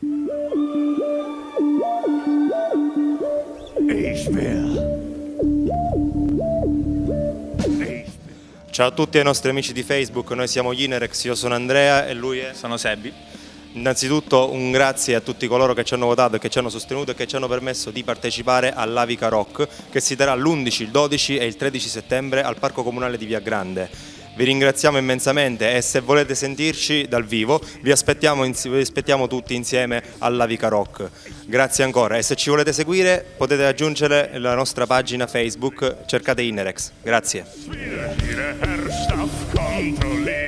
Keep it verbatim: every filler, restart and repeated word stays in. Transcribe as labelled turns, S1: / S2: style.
S1: Ciao a tutti ai nostri amici di Facebook, noi siamo gli Inerex, io sono Andrea e lui è...
S2: Sono Sebi.
S1: Innanzitutto un grazie a tutti coloro che ci hanno votato e che ci hanno sostenuto e che ci hanno permesso di partecipare all'Avica Rock, che si terrà l'undici, il dodici e il tredici settembre al Parco Comunale di Via Grande. Vi ringraziamo immensamente e se volete sentirci dal vivo vi aspettiamo, vi aspettiamo tutti insieme all'Avica Rock. Grazie ancora e se ci volete seguire potete aggiungere la nostra pagina Facebook, cercate Inerex. Grazie.